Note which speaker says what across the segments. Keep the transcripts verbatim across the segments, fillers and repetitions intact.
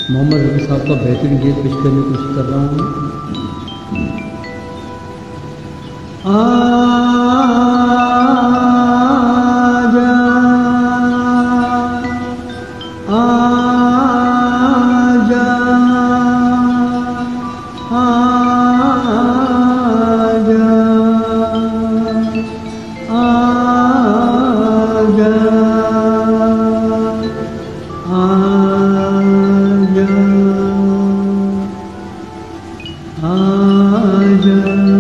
Speaker 1: मोहम्मद रफी साहब का बेहतरीन गीत पेश करने की कोशिश कर रहा हूँ। आजा आजा आजा आजा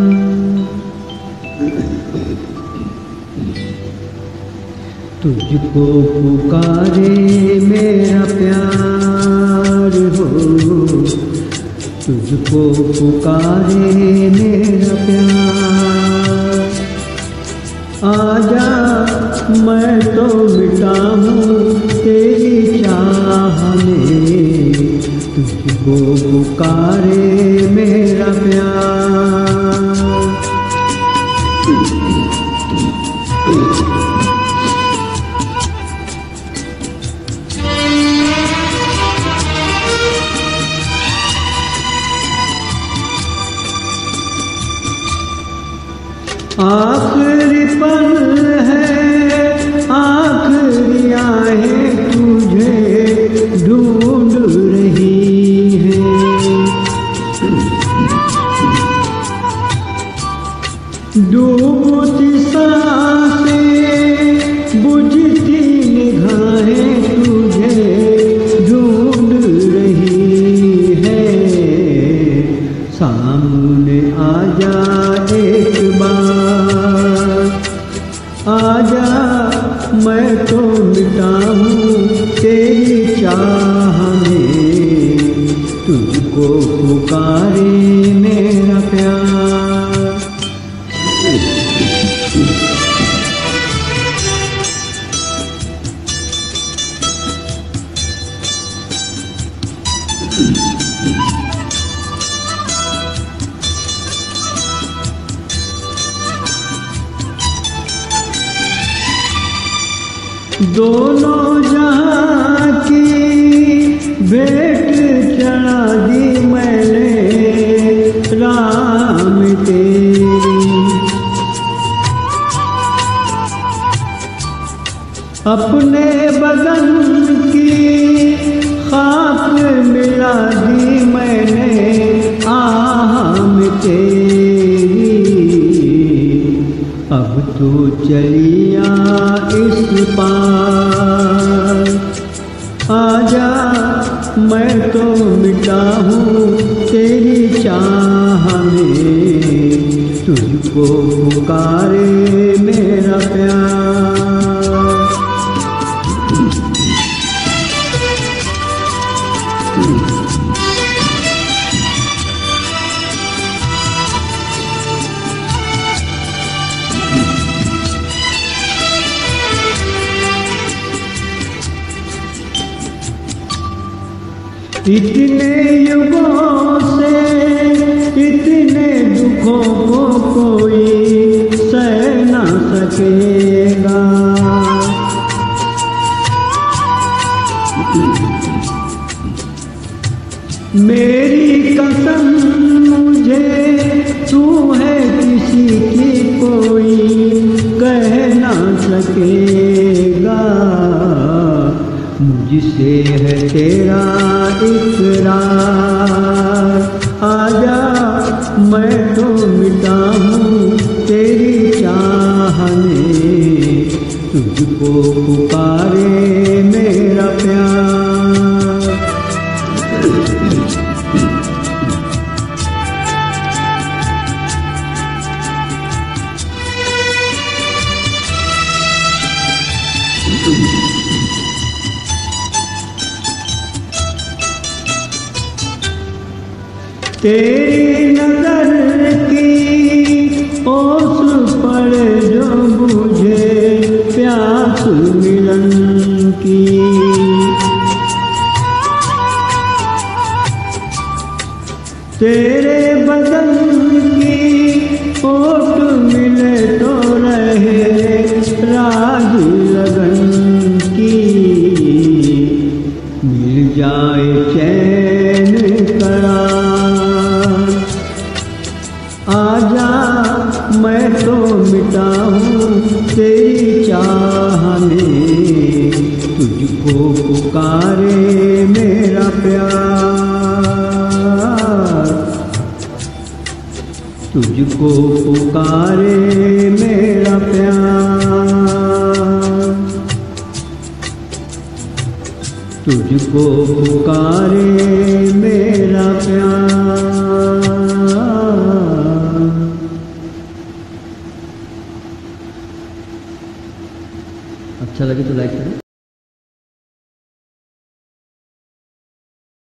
Speaker 1: तुझको पुकारे मेरा प्यार हो, तुझको पुकारे मेरा प्यार। आजा मैं तो मिटा हूँ तेरी चाह में, तुझको पुकारे मेरा प्यार। आखिरी पल है, आखिरी आहें तुझे ढूंढ रही हैं। डूबती सांसें, बुझती निगाहें तुझे ढूंढ रही हैं। सामने आजा एक बार, आजा मैं तो मिटा हूँ तेरी चाह में, तुझको पुकारे मेरा प्यार। दोनों जहां की भेंट चढ़ा दी मैंने राम तेरी। अपने बदन की खाक मिला दी मैंने आम तेरी। अब तो चलिया इस पार, आजा मैं तो मिटा हूँ तेरी चाह में, तुझको पुकारे मेरा प्यार। इतने युगों से इतने दुखों को कोई सह न सकेगा। मेरी कसम मुझे तू है किसी की कोई कह न सकेगा। मुझसे है तेरा इकरार, आजा मैं तो मिटा हूँ तेरी चाह में, तुझको पुकारे मेरा प्यार। तेरी नजर की ओस पर जो बुझे प्यास मिलन की। तेरे बदन की ओट मिले तो रहे राज लगन की। मिल जाए चैन हूँ तेरी चाह में, तुझको पुकारे मेरा प्यार, तुझको पुकारे मेरा प्यार, तुझको पुकारे मेरा प्यार। अच्छा लगे तो लाइक करें।